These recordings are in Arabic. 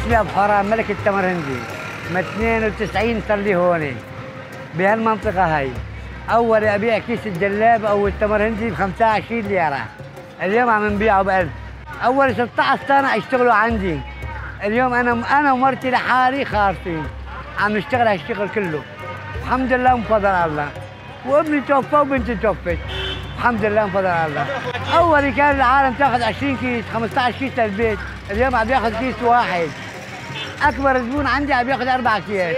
اسمي ابو حرام ملك التمرهندي. من 92 صار لي هون بهالمنطقه هاي. اول ابيع كيس الجلاب او التمرهندي ب 25 ليره، اليوم عم نبيعه ب 1000. اول 16 سنه اشتغلوا عندي، اليوم انا ومرتي لحالي خالصين عم نشتغل هالشغل كله. الحمد لله من فضل الله. وابني توفى وبنتي توفت. الحمد لله من فضل الله. اول كان العالم تاخذ 20 كيس 15 كيس للبيت، اليوم عم ياخذ كيس واحد. اكبر زبون عندي عم ياخذ 4 اكياس.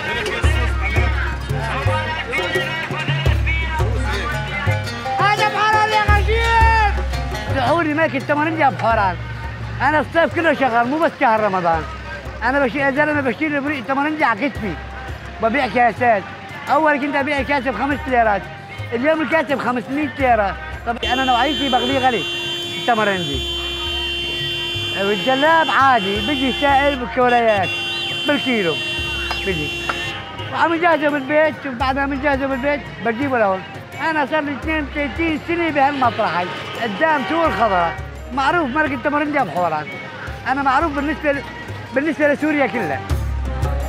هذا بحرام يا غشيم. سحوري ملك التمرهندي ابو حرام. انا الصيف كله شغال مو بس شهر رمضان. انا بشيل يا زلمه بشيل بريق التمرهندي على كتفي. ببيع كاسات. اول كنت ابيع كاسه ب 5 ليرات، اليوم الكاسه ب 500 ليره. طب انا نوعيتي بغليه غلي التمرهندي. والجلاب عادي بيجي سائل بالكولايات بالكيلو بيجي، وعم نجهزه بالبيت. وبعد ما نجهزه بالبيت بجيبه لهون. انا صار لي 32 سنه بهالمطرح هاي قدام سوق الخضراء. معروف ملك التمرهندي ابو حوران. انا معروف بالنسبه لسوريا كلها.